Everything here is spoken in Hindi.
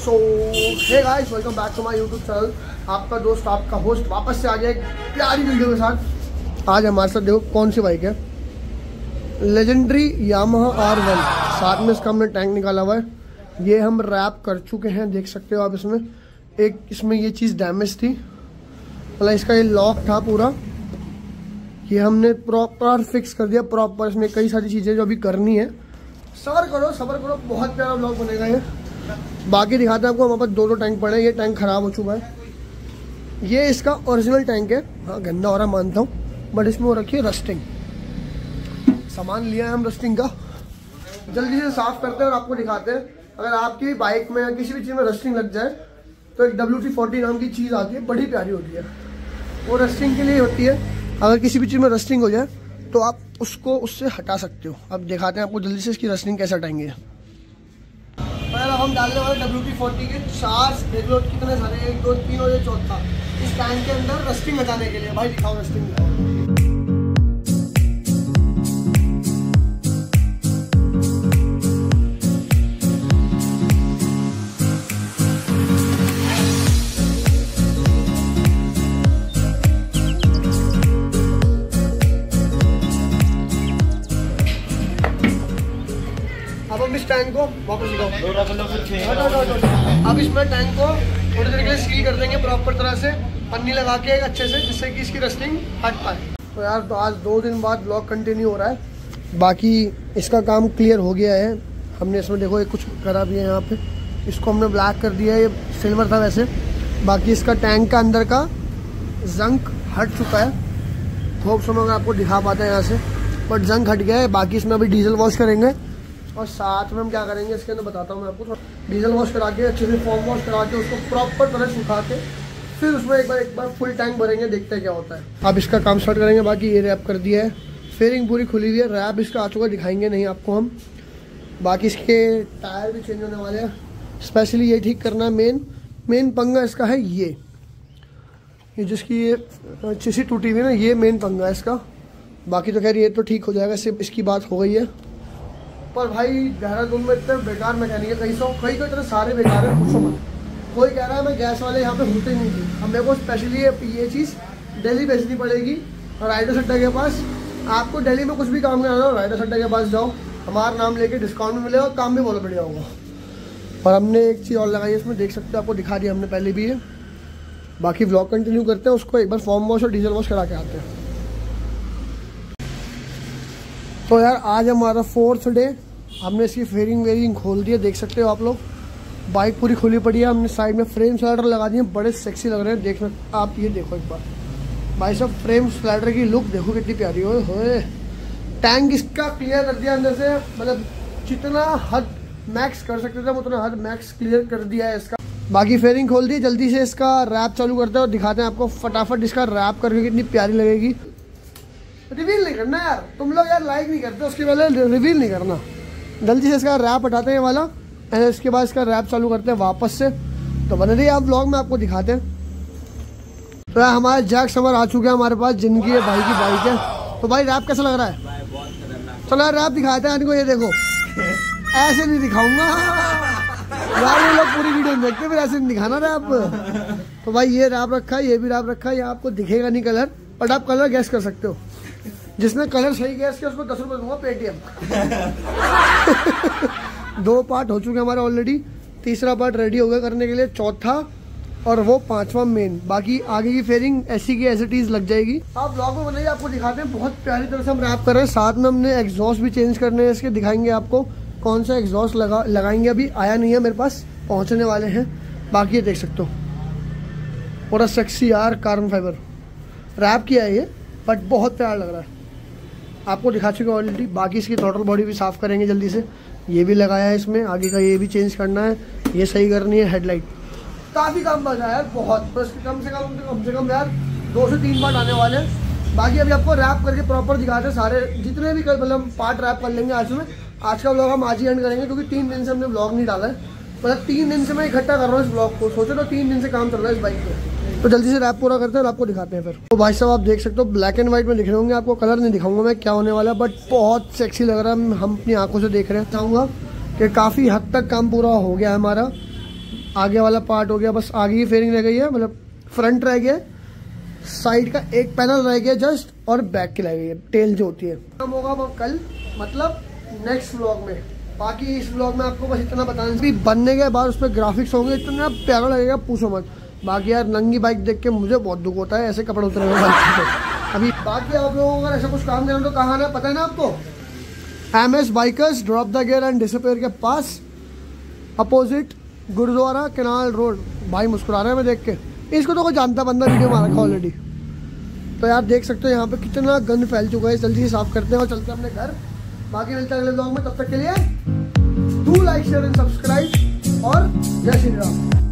So hey guys, welcome back to my YouTube channel. आपका दोस्त, आपका होस्ट वापस से आ गया एक प्यारी वीडियो के साथ। आज हमारे साथ देखो कौन सी बाइक है, लेजेंडरी यामाहा R1। साथ में इसका हमने टैंक निकाला हुआ है। ये हम रैप कर चुके हैं, देख सकते हो आप। इसमें ये चीज़ डैमेज थी, मतलब इसका ये लॉक था पूरा, ये हमने प्रॉपर फिक्स कर दिया प्रॉपर। इसमें कई सारी चीज़ें जो अभी करनी है। सब्र करो, बहुत प्यारा ब्लॉग बनेगा ये। बाकी दिखाते हैं आपको। हमारे पास दो टैंक पड़े हैं। ये टैंक खराब हो चुका है, ये इसका ओरिजिनल टैंक है। हाँ, गंदा हो रहा मानता हूँ, बट इसमें हो रखी है रस्टिंग। सामान लिया है हम रस्टिंग का, जल्दी से साफ करते हैं और आपको दिखाते हैं। अगर आपकी बाइक में या किसी भी चीज़ में रस्टिंग लग जाए तो एक WT-40 नाम की चीज़ आती है, बड़ी प्यारी होती है। वो रस्टिंग के लिए होती है। अगर किसी भी चीज़ में रस्टिंग हो जाए तो आप उसको उससे हटा सकते हो। अब दिखाते हैं आपको जल्दी से इसकी रस्टिंग कैसे हटाएंगे। पहले हम डालने वाले WT-40 के 4 देख लो कितने सारे, 1 2 3 और ये चौथा इस टैंक के अंदर रस्टिंग हटाने के लिए। भाई दिखाओ रस्टिंग। अब हम इस टैंक को वापस दिखाओ। अब इसमें टैंक को थोड़ी तरीके से सील कर देंगे प्रॉपर तरह से, पन्नी लगा के अच्छे से, जिससे कि इसकी रस्टिंग हट पाए। तो यार, तो आज 2 दिन बाद ब्लॉग कंटिन्यू हो रहा है। बाकी इसका काम क्लियर हो गया है। हमने इसमें देखो एक कुछ करा भी है यहाँ पे, इसको हमने ब्लैक कर दिया है। ये सिल्वर था वैसे। बाकी इसका टैंक का अंदर का जंक हट चुका है। खूब समय अगर आपको दिखा पाते हैं यहाँ से, बट जंक हट गया है। बाकी इसमें अभी डीजल वॉश करेंगे और साथ में हम क्या करेंगे इसके अंदर बताता हूँ मैं आपको। डीजल वॉश करा के अच्छे से फॉर्म वॉश करा के उसको प्रॉपर तरह सुखा के फिर उसमें एक बार फुल टैंक भरेंगे, देखते हैं क्या होता है। अब इसका काम स्टार्ट करेंगे। बाकी ये रैप कर दिया है, फेयरिंग पूरी खुली हुई है। रैप इसका आ चुका, दिखाएंगे नहीं आपको हम। बाकी इसके टायर भी चेंज होने वाले हैं, स्पेशली ये ठीक करना। मेन पंगा इसका है ये जिसकी ये चीसी टूटी हुई है ना, ये मेन पंगा है इसका। बाकी तो खैर ये तो ठीक हो जाएगा, सिर्फ इसकी बात हो गई है। पर भाई देहरादून में इतने बेकार मैकेनिक है, कई तो इतने सारे बेकार है, पूछो मत। कोई कह रहा है मैं गैस वाले यहाँ पे होते नहीं थी। अब मेरे को स्पेशली ये चीज़ दिल्ली भेजनी पड़ेगी राइडर्स अड्डा के पास। आपको दिल्ली में कुछ भी काम करना हो, राइडर्स अड्डा के पास जाओ, हमारा नाम लेके डिस्काउंट भी मिलेगा, काम भी बहुत बढ़िया होगा। और हमने एक चीज़ और लगाई है इसमें, देख सकते हो, आपको दिखा दिया हमने पहले भी है। बाकी व्लॉग कंटिन्यू करते हैं, उसको एक बार फॉर्म वॉश और डीजल वॉश करा के आते हैं। तो यार आज हमारा 4th डे। हमने इसकी फेयरिंग वेयरिंग खोल दी है, देख सकते हो आप लोग। बाइक पूरी खुली पड़ी है। हमने साइड में फ्रेम स्लाइडर लगा दिए, बड़े सेक्सी लग रहे हैं। देखना आप, ये देखो एक बार भाई साहब, फ्रेम स्लाइडर की लुक देखो कितनी प्यारी हो। टैंक इसका क्लियर कर दिया अंदर से, मतलब जितना हद मैक्स कर सकते थे उतना हद मैक्स क्लियर कर दिया है इसका। बाकी फेयरिंग खोल दी, जल्दी से इसका रैप चालू करते हैं और दिखाते हैं आपको फटाफट इसका रैप करके कितनी प्यारी लगेगी। रिवील नहीं करना यार, तुम लोग यार लाइक नहीं करते, उसके पहले रिवील नहीं करना। जल्दी से इसका रैप हटाते हैं वाला, एंड इसके बाद इसका रैप चालू करते हैं वापस से। तो बने रहिए आप ब्लॉग में, आपको दिखाते हैं। तो यार हमारे जैक समर आ चुके हैं हमारे पास, जिनकी ये भाई की बाइक है। तो भाई रैप कैसा लग रहा है? चलो यार रैप दिखाते हैं इनको। ये देखो, ऐसे नहीं दिखाऊंगा यार, ये लोग पूरी वीडियो देखते फिर ऐसे नहीं दिखाना रैप। तो भाई ये रैप रखा है, ये भी रैप रखा है। ये आपको दिखेगा नहीं कलर, बट आप कलर गैस कर सकते हो। जिसने कलर सही गैस किया उसको 10 रुपये दूंगा पेटीएम। 2 पार्ट हो चुके हमारे ऑलरेडी, तीसरा पार्ट रेडी हो गया करने के लिए, चौथा और वो 5वां मेन। बाकी आगे की फेयरिंग ऐसी की एसिटीज लग जाएगी। आप ब्लॉग में बनाइए, आपको दिखाते हैं। बहुत प्यारी तरह से हम रैप कर रहे हैं। साथ में हमने एग्जॉस्ट भी चेंज करने हैं इसके, दिखाएंगे आपको कौन सा एग्जॉस्ट लगाएंगे। अभी आया नहीं है मेरे पास, पहुँचने वाले हैं। बाकी ये देख सकते हो, पूरा सेक्सी यार कार्बन फाइबर रैप किया है ये, बट बहुत प्यारा लग रहा है। आपको दिखा चुके ऑलरेडी। बाकी इसकी थ्रॉटल बॉडी भी साफ़ करेंगे जल्दी से। ये भी लगाया है इसमें, आगे का ये भी चेंज करना है, ये सही करनी है। हेडलाइट काफ़ी काम बचा है यार, बहुत। बस कम से कम यार 2 से 3 पार्ट आने वाले हैं। बाकी अभी आपको रैप करके प्रॉपर दिखाते हैं सारे जितने भी मतलब पार्ट रैप कर लेंगे आज में। आज का ब्लॉग हम आज ही एंड करेंगे, क्योंकि 3 दिन से हमने ब्लॉग नहीं डाला है। मतलब 3 दिन से मैं इकट्ठा कर रहा हूँ इस ब्लॉग को। सोचो तो 3 दिन से काम चल रहा है इस बाइक पे। तो जल्दी से रैप पूरा करते हैं और आपको दिखाते हैं फिर। तो भाई साहब आप देख सकते हो, ब्लैक एंड व्हाइट में दिख रहे होंगे आपको, कलर नहीं दिखाऊंगा मैं क्या होने वाला है, बट बहुत सेक्सी लग रहा है। हम अपनी आंखों से देख रहे हैं। चाहूँगा कि काफ़ी हद तक काम पूरा हो गया है हमारा। आगे वाला पार्ट हो गया, बस आगे की फेयरिंग रह गई है, मतलब फ्रंट रह गया, साइड का एक पैनल रह गया जस्ट, और बैक की रह गई है, टेल जो होती है। हम होगा वो कल, मतलब नेक्स्ट व्लॉग में। बाकी इस व्लॉग में आपको बस इतना बताना कि बनने के बाद उस पर ग्राफिक्स होंगे, इतना प्यारा लगेगा पूछो मत। बाकी यार नंगी बाइक देख के मुझे बहुत दुख होता है, ऐसे कपड़े उतरे हुए अभी। बाकी आप लोगों को अगर ऐसा कुछ काम करना तो कहाँ ना, पता है ना आपको, MS bikers drop the gear and disappear के पास, अपोजिट गुरुद्वारा कैनाल रोड। भाई मुस्कुरा रहा है मैं देख के, इसको तो कोई जानता बंदा, वीडियो मारा था ऑलरेडी। तो यार देख सकते हो यहाँ पे कितना गंद फैल चुका है, जल्दी से साफ करते हैं और चलते हैं अपने घर। बाकी मिलते हैं अगले व्लॉग में, तब तक के लिए do like share and subscribe और जय श्री राम।